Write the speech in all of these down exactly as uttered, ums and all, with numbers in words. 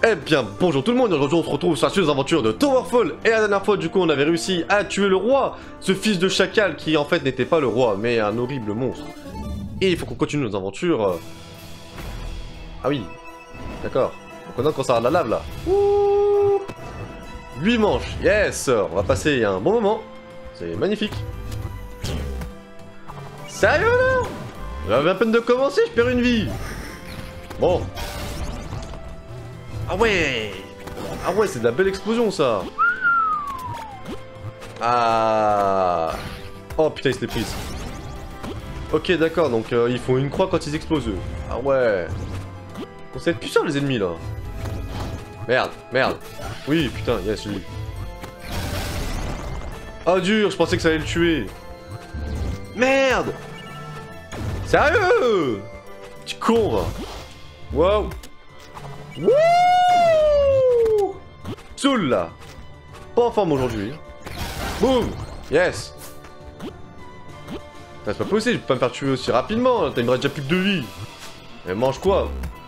Eh bien, bonjour tout le monde, aujourd'hui on se retrouve sur la suite des aventures de Towerfall. Et la dernière fois, du coup, on avait réussi à tuer le roi, ce fils de chacal qui en fait n'était pas le roi, mais un horrible monstre. Et il faut qu'on continue nos aventures. Ah oui, d'accord. Donc on a commencé à la lave là. Ouh, huit manches, yes. On va passer un bon moment, c'est magnifique. Sérieux là? J'avais à peine de commencer, je perds une vie. Bon. Ah ouais. Ah ouais, c'est de la belle explosion ça. Ah. Oh putain, il se l'est prise. Ok, d'accord, donc euh, ils font une croix quand ils explosent eux. Ah ouais. On sait être puissants les ennemis là. Merde, merde. Oui, putain, yes, lui. Ah dur, je pensais que ça allait le tuer. Merde. Sérieux? Tu con va. Wow. Wouh! Soul là. Pas en forme aujourd'hui. Boum. Yes. C'est pas possible, je peux pas me faire tuer aussi rapidement. T'as une déjà plus que deux vies. Mais mange quoi?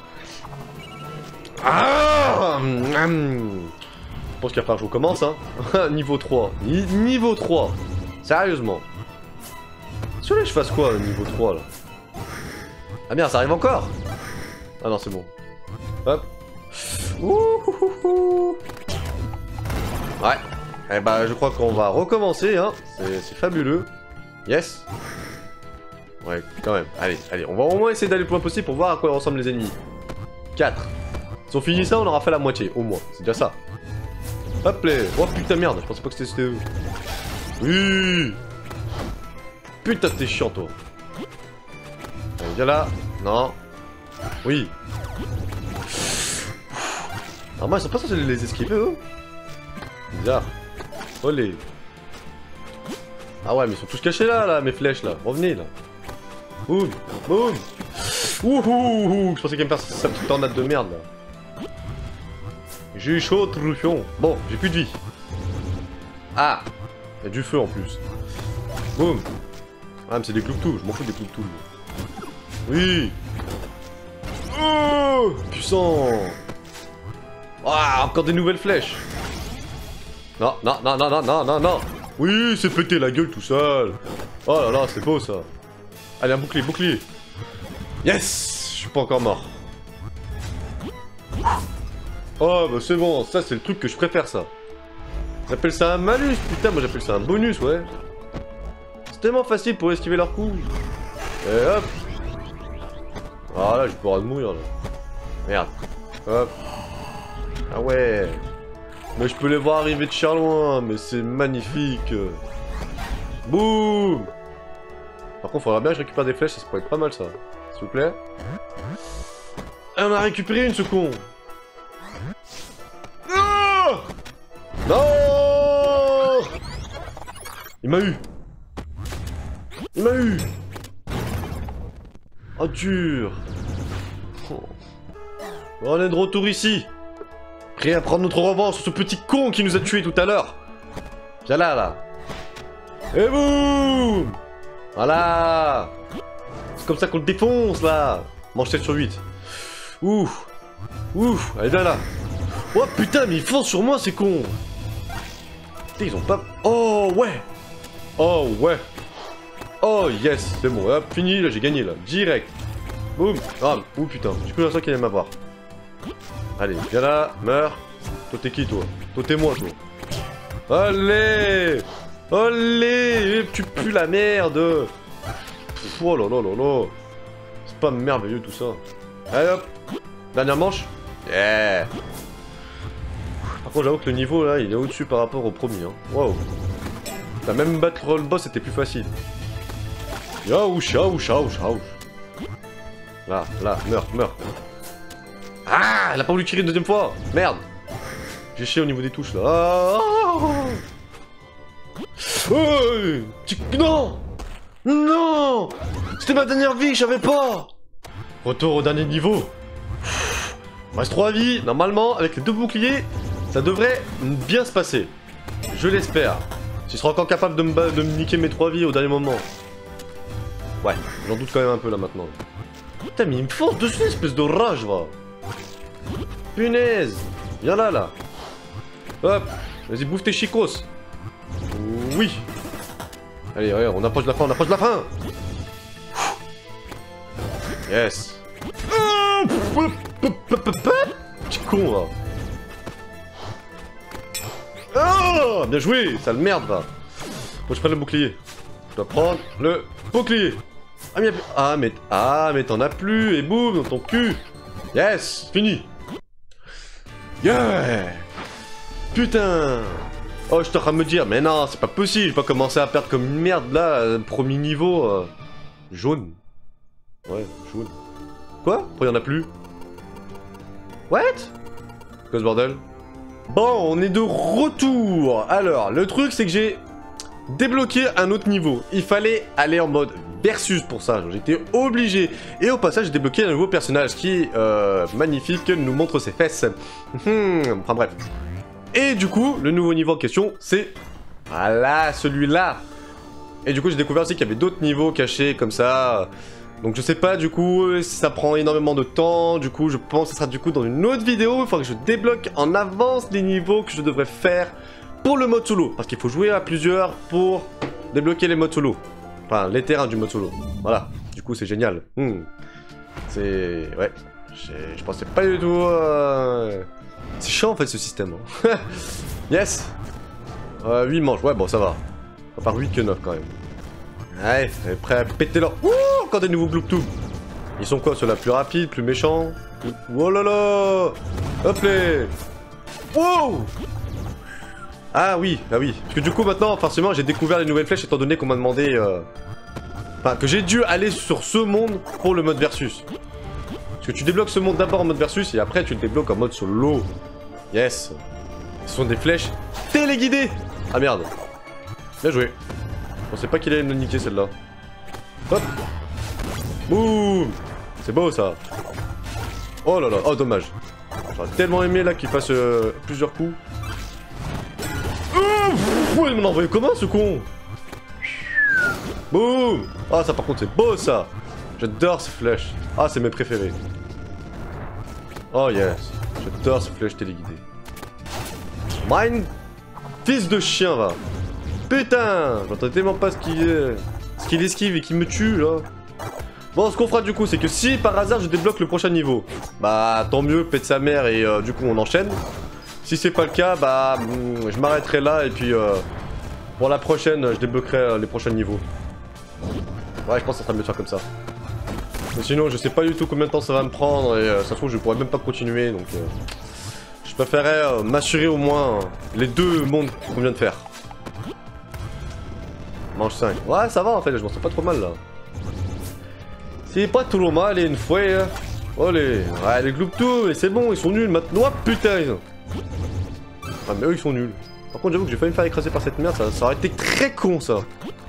Ah, je pense qu'il va falloir que je recommence hein. Niveau trois. Ni niveau trois. Sérieusement. Si je fasse quoi niveau trois là? Ah merde, ça arrive encore? Ah non, c'est bon. Hop. Ouh. Ouais. Eh bah, je crois qu'on va recommencer, hein. C'est fabuleux. Yes. Ouais, quand même. Allez, allez. On va au moins essayer d'aller le plus loin possible pour voir à quoi ressemblent les ennemis. quatre. Si on finit ça, on aura fait la moitié, au moins. C'est déjà ça. Hop là. Oh putain, merde. Je pensais pas que c'était eux. Oui. Putain, t'es chiant, toi. Allez, viens là. Non. Oui. Normalement, ils sont pas censés les esquiver, eux. Bizarre. Olé. Ah ouais, mais ils sont tous cachés là, là, mes flèches, là. Revenez, là. Boum. Boum. Ouhou. Je pensais qu'il allait me faire sa petite tornade de merde, là. J'ai eu chaud, truffion. Bon, j'ai plus de vie. Ah. Il y a du feu, en plus. Boum. Ah, mais c'est des clouctous. Je m'en fous des clouctous. Oui. Oh, puissant. Ah, encore des nouvelles flèches. Non, non, non, non, non, non, non, non. Oui, c'est pété la gueule tout seul. Oh là là, c'est beau ça. Allez, un bouclier, bouclier. Yes, je suis pas encore mort. Oh, bah c'est bon, ça c'est le truc que je préfère ça. J'appelle ça un malus, putain, moi j'appelle ça un bonus, ouais. C'est tellement facile pour esquiver leurs coups. Et hop. Ah là, j'ai pas le droit de mourir là. Merde. Hop. Ah ouais. Mais je peux les voir arriver de Charloin, mais c'est magnifique. Boum. Par contre, faudra bien que je récupère des flèches, ça pourrait être pas mal ça. S'il vous plaît. Et on a récupéré une seconde. Non. Non. Il m'a eu. Il m'a eu. Oh dur. Oh. On est de retour ici. Prêt à prendre notre revanche sur ce petit con qui nous a tués tout à l'heure. Viens là, là. Et boum. Voilà. C'est comme ça qu'on le défonce, là. Mange sept sur huit. Ouh. Ouh. Allez, viens là. Oh putain, mais ils foncent sur moi, ces cons. Putain, ils ont pas... Oh, ouais. Oh, ouais. Oh, yes. C'est bon. Hop, fini, là, j'ai gagné, là. Direct. Boum. Ah, ouh, putain. Du coup, j'ai l'impression qu'il allait m'avoir. Allez, viens là, meurs. Toi, t'es qui, toi? Toi, t'es moi, toi. Allez. Allez. Tu pues la merde. Pff, oh là là là là. C'est pas merveilleux, tout ça. Allez, hop. Dernière manche. Yeah. Par contre, j'avoue que le niveau, là, il est au-dessus par rapport au premier. Hein. Wow. T'as même battre le boss, c'était plus facile. Yaouch, yaouch, yaouch, yaouch. Là, là, meurs, meurs. Ah, elle a pas voulu tirer une deuxième fois. Merde. J'ai chié au niveau des touches là. Ah, hey, tu... Non. Non. C'était ma dernière vie, je savais pas. Retour au dernier niveau. Il me reste trois vies. Normalement, avec les deux boucliers, ça devrait bien se passer. Je l'espère. Tu seras encore capable de me, de me niquer mes trois vies au dernier moment. Ouais, j'en doute quand même un peu là maintenant. Putain, mais il me fonce dessus, espèce de rage, va. Punaise. Viens là, là. Hop. Vas-y, bouffe tes chicos. Oui. Allez, regarde, on approche de la fin, on approche de la fin. Yes. Petit con, va. Oh, bien joué, sale merde, va. Faut que je prenne le bouclier. Je dois prendre le bouclier. Ah, mais, ah, mais, ah, mais t'en as plus, et boum, dans ton cul. Yes, fini. Yeah. Putain. Oh, je suis en train de me dire, mais non, c'est pas possible, je vais pas commencer à perdre comme une merde, là, euh, premier niveau. Euh... Jaune. Ouais, jaune. Quoi? Pourquoi y'en a plus? What? Quoi ce bordel? Bon, on est de retour. Alors, le truc, c'est que j'ai débloqué un autre niveau. Il fallait aller en mode versus pour ça. J'étais obligé. Et au passage, j'ai débloqué un nouveau personnage qui, euh, magnifique, nous montre ses fesses. Enfin bref. Et du coup, le nouveau niveau en question, c'est... Voilà, celui-là. Et du coup, j'ai découvert aussi qu'il y avait d'autres niveaux cachés comme ça. Donc je sais pas, du coup, ça prend énormément de temps. Du coup, je pense que ce sera du coup dans une autre vidéo. Il faudra que je débloque en avance les niveaux que je devrais faire pour le mode solo. Parce qu'il faut jouer à plusieurs pour débloquer les modes solo. Enfin, les terrains du mode solo. Voilà. Du coup, c'est génial. Hmm. C'est... Ouais. Je pensais pas du tout... Euh... C'est chiant en fait ce système. Hein. Yes. euh, huit manches. Ouais, bon, ça va. À part huit que neuf quand même. Ouais, elle est prêt à péter leur... Ouh, encore des nouveaux Gloop-Toob. Ils sont quoi ceux-là? Plus rapides, plus méchants? Oh là là. Hop les. Wow. Ah oui, ah oui. Parce que du coup maintenant, forcément, j'ai découvert les nouvelles flèches étant donné qu'on m'a demandé... Euh... Enfin, que j'ai dû aller sur ce monde pour le mode versus. Parce que tu débloques ce monde d'abord en mode versus et après tu le débloques en mode solo. Yes. Ce sont des flèches téléguidées. Ah merde. Bien joué. Je pensais pas qu'il allait me niquer celle-là. Hop. Boum. C'est beau ça. Oh là là. Oh dommage. J'aurais tellement aimé là qu'il fasse euh, plusieurs coups. Oh, il m'en a envoyé comment ce con? Boum. Ah ça par contre c'est beau ça. J'adore ces flèches. Ah c'est mes préférés. Oh yes. J'adore ces flèches téléguidées. Mine. Fils de chien va. Putain, j'entends tellement pas ce qu'il ce qu'il esquive et qu'il me tue là. Bon, ce qu'on fera du coup, c'est que si par hasard je débloque le prochain niveau, bah tant mieux, pète sa mère et euh, du coup on enchaîne. Si c'est pas le cas, bah je m'arrêterai là et puis euh, pour la prochaine, je débloquerai euh, les prochains niveaux. Ouais, je pense que ça sera mieux de faire comme ça. Mais sinon, je sais pas du tout combien de temps ça va me prendre et euh, ça se trouve je pourrais même pas continuer donc euh, je préférerais euh, m'assurer au moins euh, les deux mondes qu'on vient de faire. Manche cinq. Ouais, ça va en fait, je m'en sens pas trop mal là. C'est pas trop mal, une fois. Hein. Allez, ouais, les Gloop-Toob, c'est bon, ils sont nuls maintenant. Oh putain. Ah, mais eux ils sont nuls. Par contre, j'avoue que j'ai failli me faire écraser par cette merde, ça, ça aurait été très con ça.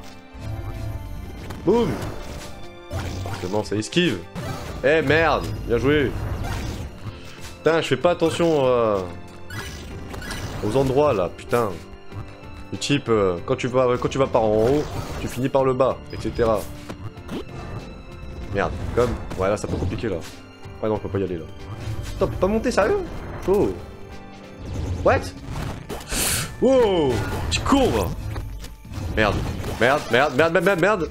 Boum. C'est bon, ça esquive. Eh hey, merde, bien joué. Putain, je fais pas attention euh, aux endroits là, putain. Du type, euh, quand, tu vas, quand tu vas par en haut, tu finis par le bas, et cetera. Merde, comme... Ouais, là, ça peut compliquer, là. Ouais, non, je peux pas y aller, là. Putain, on peut pas monter, sérieux? Chaud. What? Wow. Tu cours, va. Merde. Merde, merde, merde, merde, merde, merde.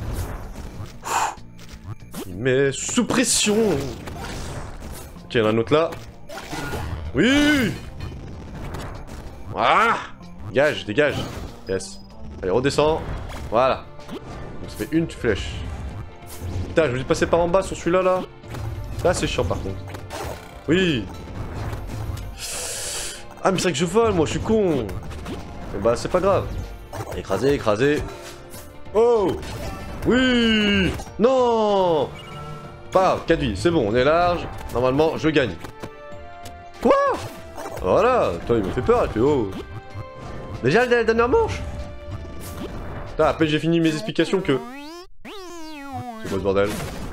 Il met sous pression. Ok, il y en a un autre, là. Oui. Ah. Dégage, dégage. Yes. Allez, redescends. Voilà. Donc ça fait une flèche. Putain, je me dis de passer par en bas sur celui-là, là. Là, c'est chiant, par contre. Oui. Ah, mais c'est vrai que je vole, moi, je suis con. Et bah, c'est pas grave. Écrasé, écrasé. Oh. Oui. Non. Pas grave, quatre vies, c'est bon, on est large. Normalement, je gagne. Quoi? Voilà. Toi, il me fait peur, il fait oh. Déjà la dernière manche. Putain, après j'ai fini mes explications que... C'est quoi ce bordel?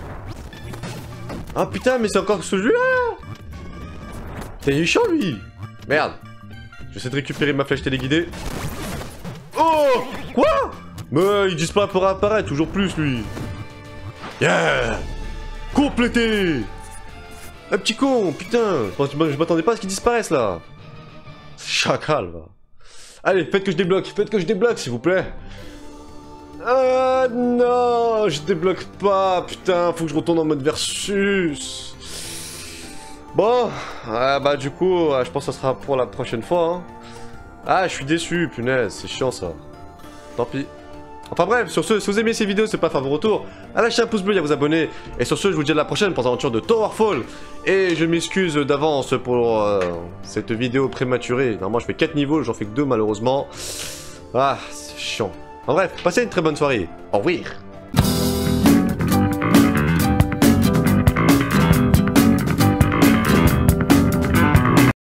Ah putain, mais c'est encore celui-là. Putain, il est chiant lui. Merde. J'essaie de récupérer ma flèche téléguidée. Oh. Quoi? Mais il disparaît pour apparaître, toujours plus lui. Yeah. Complété. Un petit con, putain. Je m'attendais pas à ce qu'il disparaisse là. Chacal, va. Allez, faites que je débloque, faites que je débloque, s'il vous plaît. Ah non, je débloque pas, putain, faut que je retourne en mode versus. Bon, ah, bah du coup, je pense que ça sera pour la prochaine fois. Hein. Ah, je suis déçu, punaise, c'est chiant ça. Tant pis. Enfin bref, sur ce, si vous aimez ces vidéos, c'est pas faire vos retours, à lâcher un pouce bleu et à vous abonner. Et sur ce, je vous dis à la prochaine pour l'aventure de Towerfall. Et je m'excuse d'avance pour euh, cette vidéo prématurée. Normalement, je fais quatre niveaux, j'en fais que deux malheureusement. Ah, c'est chiant. En bref, passez une très bonne soirée. Au revoir.